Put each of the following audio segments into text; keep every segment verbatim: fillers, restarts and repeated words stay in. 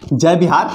जय बिहार।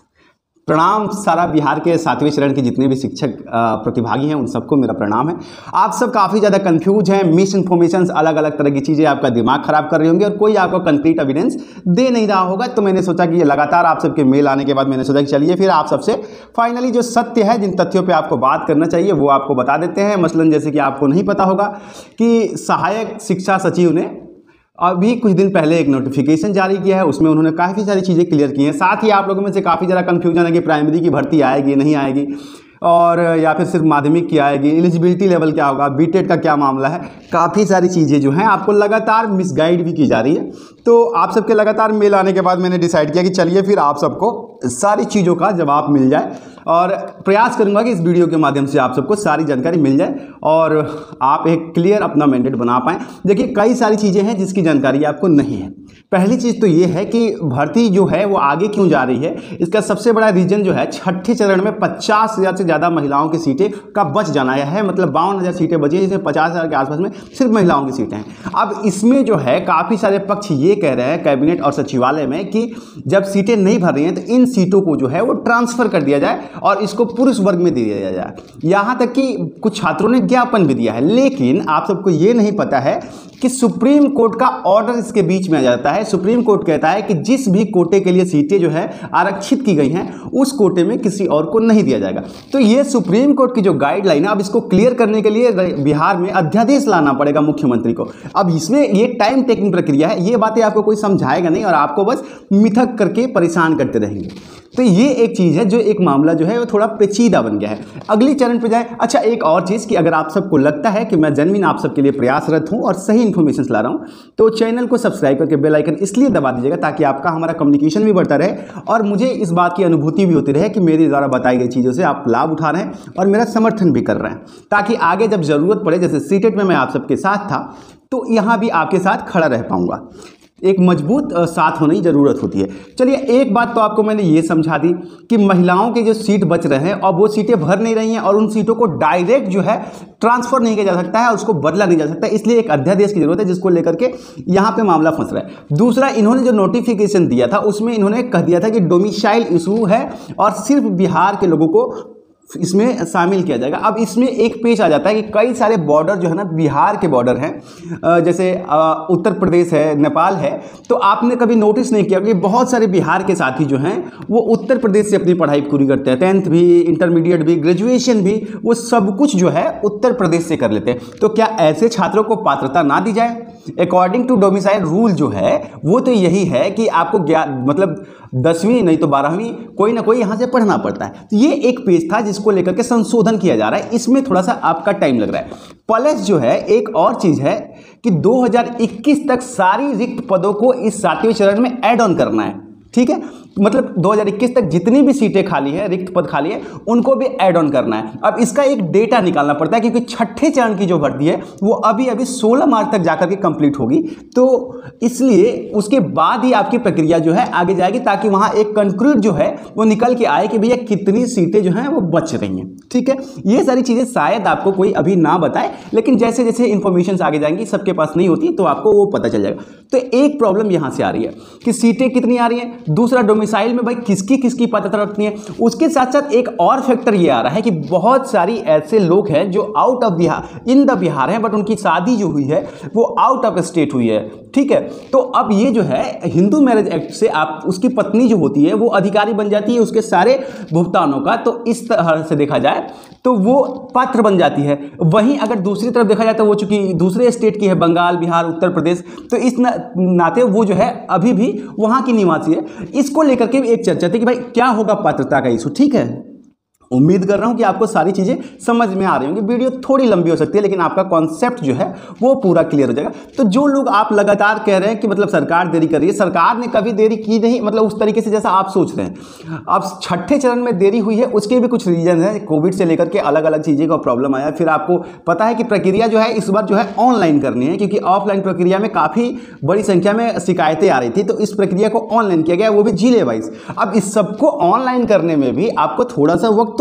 प्रणाम सारा बिहार के सातवें चरण के जितने भी शिक्षक प्रतिभागी हैं उन सबको मेरा प्रणाम है। आप सब काफ़ी ज़्यादा कंफ्यूज हैं, मिस इन्फॉर्मेशन, अलग अलग तरह की चीज़ें आपका दिमाग खराब कर रही होंगी और कोई आपको कंक्रीट एविडेंस दे नहीं रहा होगा। तो मैंने सोचा कि ये लगातार आप सबके मेल आने के बाद मैंने सोचा कि चलिए फिर आप सबसे फाइनली जो सत्य है, जिन तथ्यों पर आपको बात करना चाहिए वो आपको बता देते हैं। मसलन जैसे कि आपको नहीं पता होगा कि सहायक शिक्षा सचिव ने अभी कुछ दिन पहले एक नोटिफिकेशन जारी किया है, उसमें उन्होंने काफ़ी सारी चीज़ें क्लियर की हैं। साथ ही आप लोगों में से काफ़ी ज़्यादा कन्फ्यूजन है कि प्राइमरी की भर्ती आएगी नहीं आएगी, और या फिर सिर्फ माध्यमिक की आएगी, एलिजिबिलिटी लेवल क्या होगा, बीटेड का क्या मामला है। काफ़ी सारी चीज़ें जो हैं आपको लगातार मिसगाइड भी की जा रही है। तो आप सबके लगातार मेल आने के बाद मैंने डिसाइड किया कि चलिए फिर आप सबको सारी चीज़ों का जवाब मिल जाए, और प्रयास करूंगा कि इस वीडियो के माध्यम से आप सबको सारी जानकारी मिल जाए और आप एक क्लियर अपना मैंडेट बना पाएँ। देखिए, कई सारी चीज़ें हैं जिसकी जानकारी आपको नहीं है। पहली चीज़ तो ये है कि भर्ती जो है वो आगे क्यों जा रही है। इसका सबसे बड़ा रीज़न जो है, छठे चरण में पचास हज़ार से ज़्यादा महिलाओं की सीटें का बच जाना है। मतलब बावन हज़ार सीटें बची हैं, जिसमें पचास हज़ार के आसपास में सिर्फ महिलाओं की सीटें हैं। अब इसमें जो है काफ़ी सारे पक्ष ये कह रहे हैं कैबिनेट और सचिवालय में कि जब सीटें नहीं भर रही हैं तो इन सीटों को जो है वो ट्रांसफ़र कर दिया जाए और इसको पुरुष वर्ग में दे दिया जाए। यहाँ तक कि कुछ छात्रों ने ज्ञापन भी दिया है। लेकिन आप सबको ये नहीं पता है कि सुप्रीम कोर्ट का ऑर्डर इसके बीच में आ जाता है। सुप्रीम कोर्ट कहता है कि जिस भी कोटे के लिए सीटें जो है आरक्षित की गई हैं उस कोटे में किसी और को नहीं दिया जाएगा। तो ये सुप्रीम कोर्ट की जो गाइडलाइन है, अब इसको क्लियर करने के लिए बिहार में अध्यादेश लाना पड़ेगा मुख्यमंत्री को। अब इसमें ये टाइम टेकिंग प्रक्रिया है, ये बातें आपको कोई समझाएगा नहीं और आपको बस मिथक करके परेशान करते रहेंगे। तो ये एक चीज़ है जो एक मामला जो है वो थोड़ा पेचीदा बन गया है। अगली चरण पे जाए। अच्छा, एक और चीज़ कि अगर आप सबको लगता है कि मैं जेन्युइन आप सबके लिए प्रयासरत हूँ और सही इन्फॉर्मेशन ला रहा हूँ, तो चैनल को सब्सक्राइब करके बेल आइकन इसलिए दबा दीजिएगा ताकि आपका हमारा कम्युनिकेशन भी बढ़ता रहे और मुझे इस बात की अनुभूति भी होती रहे कि मेरे द्वारा बताई गई चीज़ों से आप लाभ उठा रहे हैं और मेरा समर्थन भी कर रहे हैं, ताकि आगे जब ज़रूरत पड़े, जैसे सीटेट में मैं आप सबके साथ था, तो यहाँ भी आपके साथ खड़ा रह पाऊँगा। एक मजबूत साथ होने की ज़रूरत होती है। चलिए, एक बात तो आपको मैंने ये समझा दी कि महिलाओं के जो सीट बच रहे हैं और वो सीटें भर नहीं रही हैं और उन सीटों को डायरेक्ट जो है ट्रांसफ़र नहीं किया जा सकता है, उसको बदला नहीं जा सकता, इसलिए एक अध्यादेश की ज़रूरत है जिसको लेकर के यहाँ पे मामला फंस रहा है। दूसरा, इन्होंने जो नोटिफिकेशन दिया था उसमें इन्होंने कह दिया था कि डोमिसाइल इशू है और सिर्फ बिहार के लोगों को इसमें शामिल किया जाएगा। अब इसमें एक पेच आ जाता है कि कई सारे बॉर्डर जो है ना बिहार के बॉर्डर हैं, जैसे उत्तर प्रदेश है, नेपाल है, तो आपने कभी नोटिस नहीं किया कि बहुत सारे बिहार के साथी जो हैं वो उत्तर प्रदेश से अपनी पढ़ाई पूरी करते हैं। टेंथ भी, इंटरमीडिएट भी, ग्रेजुएशन भी, वो सब कुछ जो है उत्तर प्रदेश से कर लेते हैं। तो क्या ऐसे छात्रों को पात्रता ना दी जाए? अकॉर्डिंग टू डोमिसाइल रूल जो है वो तो यही है कि आपको मतलब दसवीं नहीं तो बारहवीं कोई ना कोई यहाँ से पढ़ना पड़ता है। तो ये एक पेज था जिसको लेकर के संशोधन किया जा रहा है। इसमें थोड़ा सा आपका टाइम लग रहा है। प्लस जो है एक और चीज़ है कि दो हज़ार इक्कीस तक सारी रिक्त पदों को इस सातवें चरण में ऐड ऑन करना है। ठीक है, मतलब दो हज़ार इक्कीस तक जितनी भी सीटें खाली है, रिक्त पद खाली है, उनको भी ऐड ऑन करना है। अब इसका एक डेटा निकालना पड़ता है क्योंकि छठे चरण की जो भर्ती है वो अभी अभी सोलह मार्च तक जाकर के कंप्लीट होगी, तो इसलिए उसके बाद ही आपकी प्रक्रिया जो है आगे जाएगी, ताकि वहाँ एक कंक्लूड जो है वो निकल के आए कि भैया कितनी सीटें जो हैं वो बच रही हैं। ठीक है, ये सारी चीज़ें शायद आपको कोई अभी ना बताए, लेकिन जैसे जैसे इन्फॉर्मेशन आगे जाएंगी, सबके पास नहीं होती, तो आपको वो पता चल जाएगा। तो एक प्रॉब्लम यहाँ से आ रही है कि सीटें कितनी आ रही हैं। दूसरा, डोमिसाइल में भाई किसकी किसकी पात्रता रखनी है। उसके साथ साथ एक और फैक्टर ये आ रहा है कि बहुत सारी ऐसे लोग हैं जो out of Bihar, in the Bihar हैं, बट उनकी शादी जो हुई है वो आउट ऑफ स्टेट हुई है। ठीक है, तो अब ये जो है हिंदू मैरिज एक्ट से आप उसकी पत्नी जो होती है वो अधिकारी बन जाती है उसके सारे भुगतानों का, तो इस तरह से देखा जाए तो वो पात्र बन जाती है। वहीं अगर दूसरी तरफ देखा जाए तो वो चूंकि दूसरे स्टेट की है, बंगाल, बिहार, उत्तर प्रदेश, तो इस नाते वो जो है अभी भी वहाँ की निवासी है। इसको लेकर के एक चर्चा थी कि भाई क्या होगा पात्रता का इशू। ठीक है, उम्मीद कर रहा हूं कि आपको सारी चीज़ें समझ में आ रही होंगी। वीडियो थोड़ी लंबी हो सकती है लेकिन आपका कॉन्सेप्ट जो है वो पूरा क्लियर हो जाएगा। तो जो लोग आप लगातार कह रहे हैं कि मतलब सरकार देरी कर रही है, सरकार ने कभी देरी की नहीं, मतलब उस तरीके से जैसा आप सोच रहे हैं। अब छठे चरण में देरी हुई है, उसके भी कुछ रीजन हैं। कोविड से लेकर के अलग अलग चीज़ें का प्रॉब्लम आया। फिर आपको पता है कि प्रक्रिया जो है इस बार जो है ऑनलाइन करनी है, क्योंकि ऑफलाइन प्रक्रिया में काफ़ी बड़ी संख्या में शिकायतें आ रही थी, तो इस प्रक्रिया को ऑनलाइन किया गया, वो भी जिले वाइज। अब इस सबको ऑनलाइन करने में भी आपको थोड़ा सा वक्त तो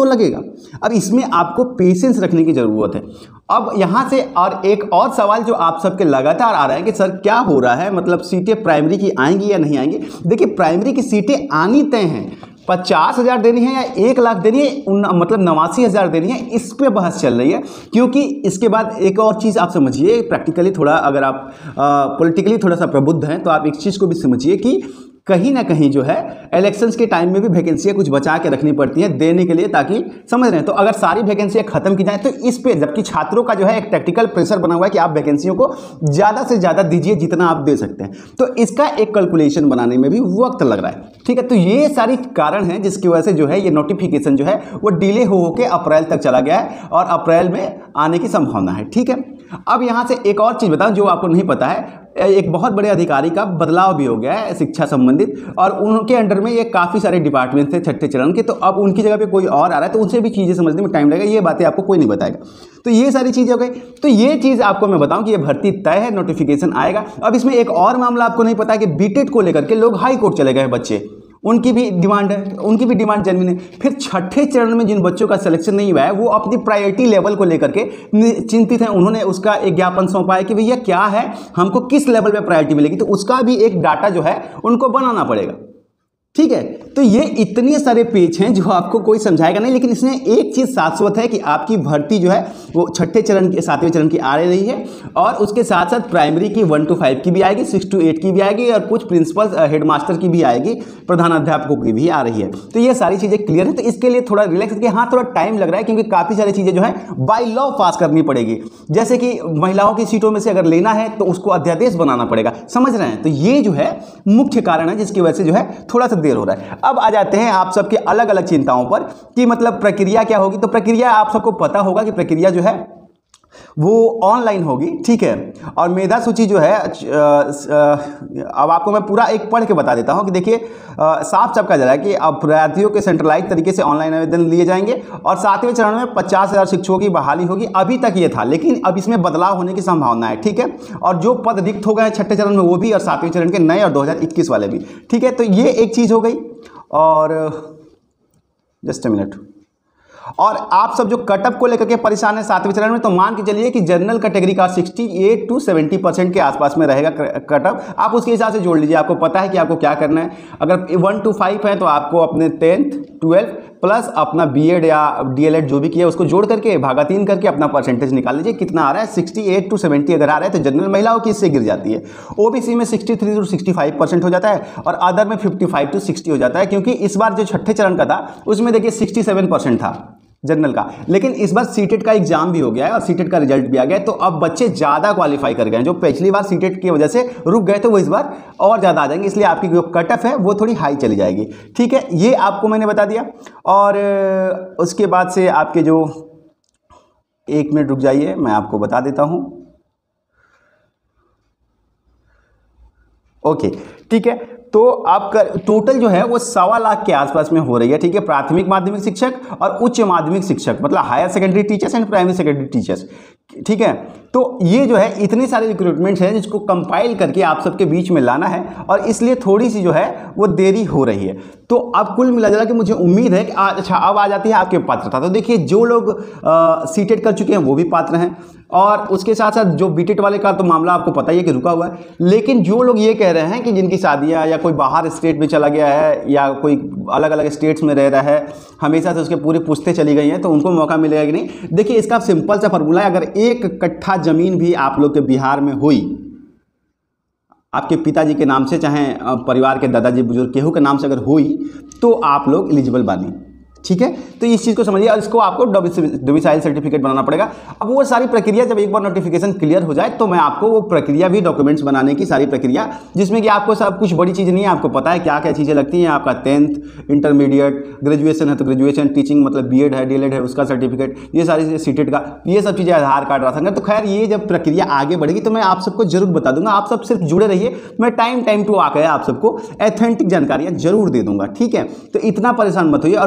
तो लगेगा। अब इसमें आपको पेशेंस रखने की ज़रूरत है। अब यहाँ से और एक और सवाल जो आप सबके लगातार आ रहा है कि सर क्या हो रहा है, मतलब सीटें प्राइमरी की आएंगी या नहीं आएंगी। देखिए प्राइमरी की सीटें आनी तय हैं, पचास हज़ार देनी है या एक लाख देनी है, उन मतलब नवासी हज़ार देनी है, इस पे बहस चल रही है। क्योंकि इसके बाद एक और चीज़ आप समझिए, प्रैक्टिकली थोड़ा अगर आप पॉलिटिकली थोड़ा सा प्रबुद्ध हैं तो आप एक चीज़ को भी समझिए कि कहीं ना कहीं जो है इलेक्शंस के टाइम में भी वैकेंसियाँ कुछ बचा के रखनी पड़ती हैं देने के लिए, ताकि समझ रहे हैं। तो अगर सारी वैकेंसियाँ खत्म की जाए तो इस पे, जबकि छात्रों का जो है एक टैक्टिकल प्रेशर बना हुआ है कि आप वैकेंसियों को ज़्यादा से ज़्यादा दीजिए जितना आप दे सकते हैं, तो इसका एक कैलकुलेशन बनाने में भी वक्त लग रहा है। ठीक है, तो ये सारी कारण हैं जिसकी वजह से जो है ये नोटिफिकेशन जो है वो डिले हो होकर अप्रैल तक चला गया है और अप्रैल में आने की संभावना है। ठीक है, अब यहाँ से एक और चीज़ बताऊँ जो आपको नहीं पता है, एक बहुत बड़े अधिकारी का बदलाव भी हो गया है शिक्षा संबंधित, और उनके अंडर में ये काफ़ी सारे डिपार्टमेंट थे छठे चरण के, तो अब उनकी जगह पे कोई और आ रहा है, तो उनसे भी चीज़ें समझने में टाइम लगेगा, ये बातें आपको कोई नहीं बताएगा। तो ये सारी चीज़ें हो गई। तो ये चीज़ आपको मैं बताऊं कि ये भर्ती तय है, नोटिफिकेशन आएगा। अब इसमें एक और मामला आपको नहीं पता है कि बीटेड को लेकर के लोग हाई कोर्ट चले गए बच्चे, उनकी भी डिमांड है, उनकी भी डिमांड जेन्युइन है। फिर छठे चरण में जिन बच्चों का सिलेक्शन नहीं हुआ है वो अपनी प्रायोरिटी लेवल को लेकर के चिंतित हैं, उन्होंने उसका एक ज्ञापन सौंपा है कि भैया क्या है, हमको किस लेवल पे प्रायोरिटी मिलेगी, तो उसका भी एक डाटा जो है उनको बनाना पड़ेगा। ठीक है, तो ये इतने सारे पेज हैं जो आपको कोई समझाएगा नहीं, लेकिन इसमें एक चीज़ शाश्वत है कि आपकी भर्ती जो है वो छठे चरण की सातवें चरण की आ रही है, और उसके साथ साथ प्राइमरी की वन टू फाइव की भी आएगी, सिक्स टू एट की भी आएगी, और कुछ प्रिंसिपल हेडमास्टर की भी आएगी, प्रधानाध्यापकों की भी आ रही है। तो ये सारी चीज़ें क्लियर है। तो इसके लिए थोड़ा रिलैक्स कि हाँ थोड़ा टाइम लग रहा है, क्योंकि काफ़ी सारी चीज़ें जो है बाई लॉ पास करनी पड़ेगी। जैसे कि महिलाओं की सीटों में से अगर लेना है तो उसको अध्यादेश बनाना पड़ेगा, समझ रहे हैं। तो ये जो है मुख्य कारण है जिसकी वजह से जो है थोड़ा सा देर हो रहा है। अब आ जाते हैं आप सबके अलग अलग चिंताओं पर कि मतलब प्रक्रिया क्या होगी। तो प्रक्रिया आप सबको पता होगा कि प्रक्रिया जो है वो ऑनलाइन होगी। ठीक है, और मेधा सूची जो है अब आपको मैं पूरा एक पढ़ के बता देता हूं कि देखिए साफ साफ कहा जा रहा है कि अभ्यर्थियों के सेंट्रलाइज तरीके से ऑनलाइन आवेदन लिए जाएंगे, और सातवें चरण में पचास हज़ार शिक्षकों की बहाली होगी। अभी तक ये था, लेकिन अब इसमें बदलाव होने की संभावना है। ठीक है, और जो पद रिक्त हो गए छठे चरण में वो भी, और सातवें चरण के नए और दो हज़ार इक्कीस वाले भी। ठीक है, तो ये एक चीज़ हो गई। और जस्ट अ मिनट, और आप सब जो कटअप को लेकर के परेशान है सातवें चरण में, तो मान के चलिए कि जनरल कैटेगरी का अड़सठ टू सत्तर परसेंट के आसपास में रहेगा कटअप। आप उसके हिसाब से जोड़ लीजिए, आपको पता है कि आपको क्या करना है। अगर वन टू फाइव है तो आपको अपने टेंथ ट्वेल्थ प्लस अपना बीएड या डीएलएड जो भी किया उसको जोड़ करके भागा तीन करके अपना परसेंटेज निकाल लीजिए कितना आ रहा है। अड़सठ टू सत्तर अगर आ रहा है तो जनरल महिलाओं की इससे गिर जाती है। ओबीसी में तिरसठ टू पैंसठ परसेंट हो जाता है, और अदर में पचपन टू साठ हो जाता है, क्योंकि इस बार जो छठे चरण का था उसमें देखिए सड़सठ परसेंट था जनरल का, लेकिन इस बार सीटेट का एग्जाम भी हो गया है और सीटेट का रिजल्ट भी आ गया है, तो अब बच्चे ज़्यादा क्वालिफाई कर गए हैं। जो पिछली बार सीटेट की वजह से रुक गए थे वो इस बार और ज़्यादा आ जाएंगे, इसलिए आपकी जो कट ऑफ है वो थोड़ी हाई चली जाएगी। ठीक है, ये आपको मैंने बता दिया। और उसके बाद से आपके जो, एक मिनट रुक जाइए मैं आपको बता देता हूँ। ओके ठीक है, तो आपका टोटल जो है वो सवा लाख के आसपास में हो रही है। ठीक है, प्राथमिक माध्यमिक शिक्षक और उच्च माध्यमिक शिक्षक, मतलब higher secondary teachers and primary secondary teachers. ठीक है, तो ये जो है इतने सारे रिक्रूटमेंट्स हैं जिसको कंपाइल करके आप सबके बीच में लाना है, और इसलिए थोड़ी सी जो है वो देरी हो रही है। तो अब कुल मिला जुला के मुझे उम्मीद है कि आ, अच्छा अब आ जाती है आपके पात्रता। तो देखिए जो लोग सीटेट कर चुके हैं वो भी पात्र हैं, और उसके साथ साथ जो बीटेट वाले का तो मामला आपको पता ही है कि रुका हुआ है। लेकिन जो लोग ये कह रहे हैं कि जिनकी शादियां या कोई बाहर स्टेट में चला गया है या कोई अलग अलग स्टेट्स में रह रहा है, हमेशा से उसके पूरी पुश्तें चली गई हैं, तो उनको मौका मिलेगा कि नहीं। देखिए इसका सिंपल सा फॉर्मूला है, अगर एक कट्ठा जमीन भी आप लोग के बिहार में हुई, आपके पिताजी के नाम से चाहे परिवार के दादाजी बुजुर्ग केहू के नाम से अगर हुई, तो आप लोग एलिजिबल बानी। ठीक है, तो इस चीज़ को समझिए, और इसको आपको डोमिसाइल सर्टिफिकेट बनाना पड़ेगा। अब वो सारी प्रक्रिया जब एक बार नोटिफिकेशन क्लियर हो जाए तो मैं आपको वो प्रक्रिया भी, डॉक्यूमेंट्स बनाने की सारी प्रक्रिया, जिसमें कि आपको सब कुछ बड़ी चीज़ नहीं है, आपको पता है क्या क्या चीज़ें लगती हैं। आपका टेंथ, इंटरमीडिएट, ग्रेजुएशन है तो ग्रेजुएशन, टीचिंग मतलब बीएड है, डीएलएड है उसका सर्टिफिकेट, ये सारी सीटेट का, ये सब चीज़ें, आधार कार्ड, राशन कार्ड। तो खैर ये जब प्रक्रिया आगे बढ़ेगी तो मैं आप सबको जरूर बता दूंगा। आप सब सिर्फ जुड़े रहिए, मैं टाइम टाइम टू आकर आप सबको एथेंटिक जानकारियाँ जरूर दे दूंगा। ठीक है, तो इतना परेशान मत होइए। और बाकी कोई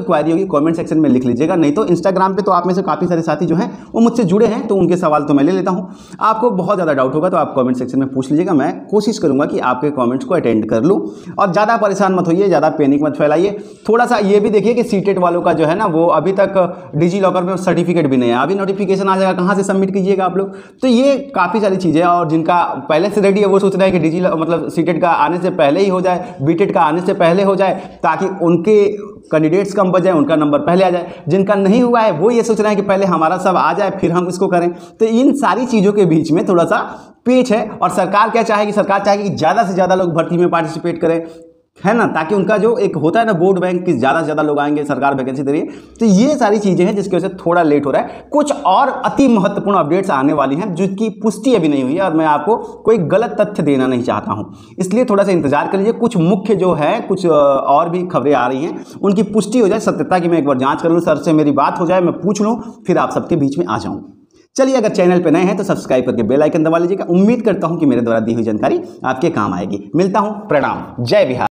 कोई क्वारी होगी कमेंट सेक्शन में लिख लीजिएगा, नहीं तो इंस्टाग्राम पे तो आप में से काफ़ी सारे साथी जो हैं वो मुझसे जुड़े हैं, तो उनके सवाल तो मैं ले लेता हूँ। आपको बहुत ज़्यादा डाउट होगा तो आप कमेंट सेक्शन में पूछ लीजिएगा, मैं कोशिश करूँगा कि आपके कमेंट्स को अटेंड कर लूँ। और ज़्यादा परेशान मत होइए, ज़्यादा पैनिक मत फैलाइए। थोड़ा सा ये भी देखिए कि सीटेट वालों का जो है ना वो अभी तक डिजी लॉकर में सर्टिफिकेट भी नहीं है, अभी नोटिफिकेशन आ जाएगा, कहाँ से सबमिट कीजिएगा आप लोग। तो ये काफ़ी सारी चीज़ें, और जिनका पहले से रेडी है वो सोच रहे हैं कि डिजी मतलब सीटेट का आने से पहले ही हो जाए, बीटेट का आने से पहले हो जाए, ताकि उनके कैंडिडेट्स कम बच जाए, उनका नंबर पहले आ जाए। जिनका नहीं हुआ है वो ये सोच रहे हैं कि पहले हमारा सब आ जाए फिर हम इसको करें। तो इन सारी चीज़ों के बीच में थोड़ा सा पेच है। और सरकार क्या चाहेगी, सरकार चाहेगी कि ज़्यादा से ज़्यादा लोग भर्ती में पार्टिसिपेट करें, है ना, ताकि उनका जो एक होता है ना वोट बैंक कि ज़्यादा से ज़्यादा लोग आएंगे, सरकार वैकेंसी दे रही है। तो ये सारी चीज़ें हैं जिसकी वजह से थोड़ा लेट हो रहा है। कुछ और अति महत्वपूर्ण अपडेट्स आने वाली हैं जिसकी पुष्टि अभी नहीं हुई है, और मैं आपको कोई गलत तथ्य देना नहीं चाहता हूं, इसलिए थोड़ा सा इंतजार कर लीजिए। कुछ मुख्य जो है कुछ और भी खबरें आ रही हैं, उनकी पुष्टि हो जाए, सत्यता की मैं एक बार जाँच कर लूँ, सर से मेरी बात हो जाए, मैं पूछ लूँ, फिर आप सबके बीच में आ जाऊँ। चलिए, अगर चैनल पे नए हैं तो सब्सक्राइब करके बेल आइकन दबा लीजिएगा। उम्मीद करता हूं कि मेरे द्वारा दी हुई जानकारी आपके काम आएगी। मिलता हूं, प्रणाम, जय बिहार।